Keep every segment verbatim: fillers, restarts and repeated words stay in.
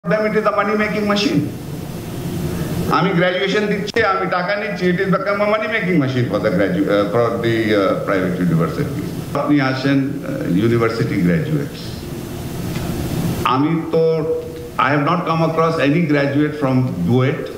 them it is a money making machine. I mean, graduation dicche, I mean, taka niche, it is become a money making machine for the gradu uh, for the uh, private universities. Apni ashen uh, university graduates. I mean, to, I have not come across any graduate from B U E T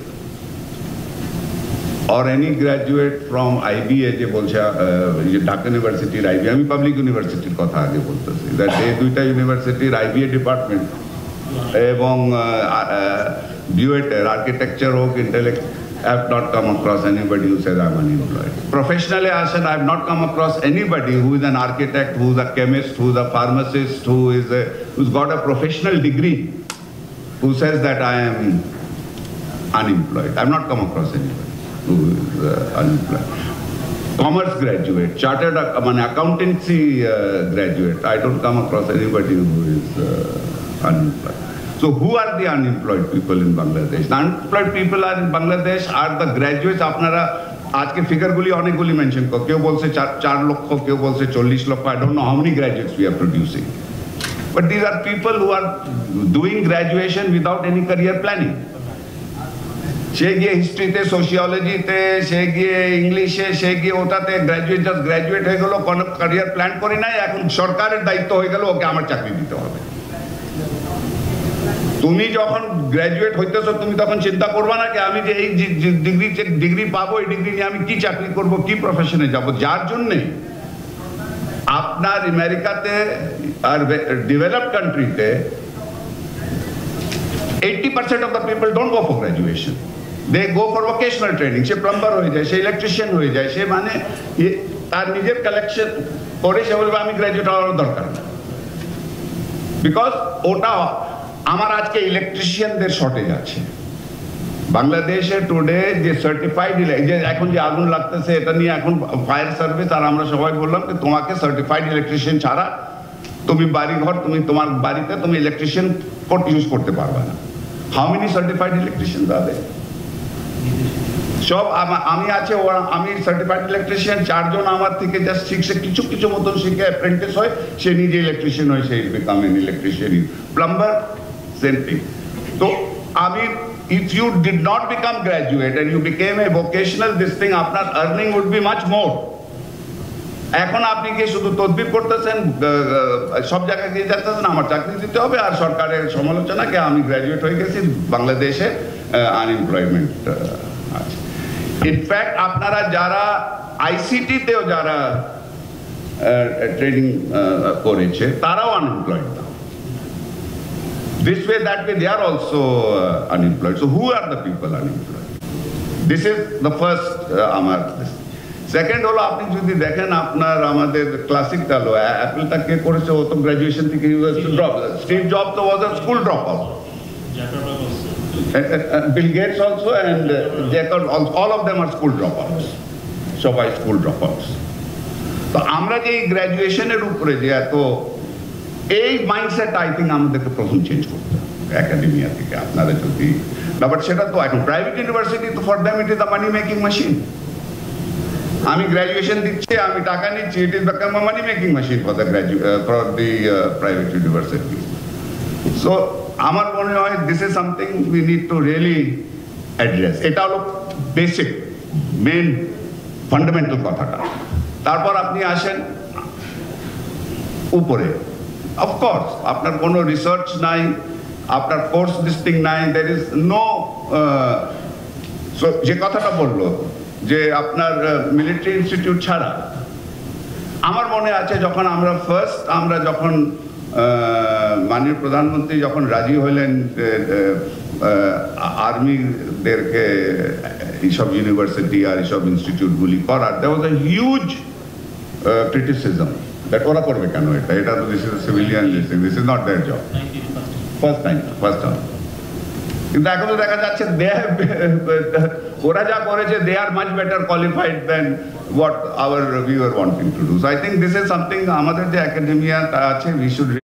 or any graduate from I B A je bolche Dhaka University or I B A. I mean, public university kotha age boltechi. That ei duita university I B A department এবং B U E T architecture হোক intellect I have not come across anybody who says I'm unemployed. Professionally, I said I have not come across anybody who is an architect, who is a chemist, who is a pharmacist, who is a, who's got a professional degree, who says that I am unemployed. I have not come across anybody who is uh, unemployed. Commerce graduate, chartered uh, accountancy uh, graduate, I don't come across anybody who is uh, unemployed. So who are the unemployed people in Bangladesh? The unemployed people are in Bangladesh are the graduates. আপনারা আজকে ফিগারগুলি অনেকগুলি mention করো, কেউ বলছে চার লক্ষ, কেউ বলছে চল্লিশ লক্ষ. I don't know how many graduates we are producing. But these are people who are doing graduation without any career planning. সে গিয়ে হিস্ট্রিতে, সোশিওলজিতে, সে গিয়ে ইংলিশে, সে গিয়ে ওটাতে গ্র্যাজুয়েট জাস্ট গ্র্যাজুয়েট হয়ে গেল, কোনো ক্যারিয়ার প্ল্যান করে নাই. এখন সরকারের দায়িত্ব হয়ে গেল ওকে আমার চাকরি দিতে হবে. তুমি যখন গ্র্যাজুয়েট হইতেছো তুমি তখন চিন্তা করবা না যে আমি যে এই ডিগ্রি ডিগ্রি পাবো, এই ডিগ্রি নিয়ে আমি কি চাকরি করব, কি প্রফেশনে যাব. যার জন্যে আপনার আমেরিকাতে আর ডেভেলপড কান্ট্রিতে eighty percent of the people don't go for graduation. They go for vocational training. সে প্লাম্বার হয়ে যায়, সে ইলেকট্রিশিয়ান হয়ে যায়, সে মানে তার নিজের কালেকশন করে সে বলবে আমি গ্র্যাজুয়েট হওয়ার দরকার না. বিকজ ওটা আমার আজকে ইলেকট্রিশিয়ানদের শর্টেজ আছে বাংলাদেশে টুডে. যে সার্টিফাইড যে এখন যে আগুন লাগতেছে এটা নিয়ে এখন ফায়ার সার্ভিস আর আমরা সবাই বললাম যে তোমাকে সার্টিফাইড ইলেকট্রিশিয়ান ছাড়া তুমি বাড়ি ঘর তুমি তোমার বাড়িতে তুমি ইলেকট্রিশিয়ান ইউজ করতে পারবে না. হাউ মেনি সার্টিফাইড ইলেকট্রিশিয়ান তাদের সব আমি আছে, আমি সার্টিফাইড ইলেকট্রিশিয়ান, চারজন আমার থেকে জাস্ট শিখছে কিছু কিছু মতন শিখে অ্যাপ্রেন্টিস হয়, সে নিজে ইলেকট্রিশিয়ান হয়, সে become an electrician. Plumber same thing. So, I mean, if you did not become graduate and you became a vocational this thing, আপনার earning would be much more. এখন আপনি কি শুধু তদবির করতেছেন, সব জায়গায় দিয়ে যাচ্ছেন আমার চাকরি দিতে হবে, আর সরকারের সমালোচনাকে আমি গ্র্যাজুয়েট হয়ে গেছি, বাংলাদেশে আনএমপ্লয়মেন্ট আছে. ইনফ্যাক্ট আপনারা যারা আইসিটিতেও যারা ট্রেনিং করেছে তারাও আনএমপ্লয়েড না. This way, that way, they are also uh, unemployed. So who are the people unemployed? This is the first uh, Amar. Second, holo apni jodi dekhen apnar amader classic talo Apple tak ke koreche o to graduation theke he was to drop. Steve Jobs was a school dropout. Bill Gates also and uh, Jacob, all of them are school dropouts. Sobai school dropouts. So amra je graduation er upore je eto এই mindset I think আমাদেরকে প্রথম change করতে হবে academia থেকে. আপনারা যদি না, but সেটা তো এখন প্রাইভেট ইউনিভার্সিটি তো for them it is the money making machine. আমি গ্র্যাজুয়েশন দিচ্ছি, আমি টাকা নিচ্ছি, it is become a money making machine for the গ্র্যাজু for the private university. So আমার মনে হয় this is something we need to really address. এটা হলো বেসিক মেন ফান্ডামেন্টাল কথাটা. তারপর আপনি আসেন উপরে. অফকোর্স আপনার কোনো রিসার্চ নাই, আপনার কোর্স ডিস্টিং নাই, দ্যার ইজ নো. যে কথাটা বললো যে আপনার মিলিটারি ইনস্টিটিউট ছাড়া, আমার মনে আছে যখন আমরা ফার্স্ট আমরা যখন মাননীয় প্রধানমন্ত্রী যখন রাজি হলেন আর্মিদেরকে এইসব ইউনিভার্সিটি আর এইসব ইনস্টিটিউটগুলি করার, there was a huge criticism. That ওরা করবে কেন এটা, এটা তো this is a civilian listing, this is not their job. First time first time কিন্তু এখন তো দেখা যাচ্ছে দে ওরা যা করেছে they are much better qualified than what our we were wanting to do. So I think this is something আমাদের যে একাডেমিয়া আছে উই শুড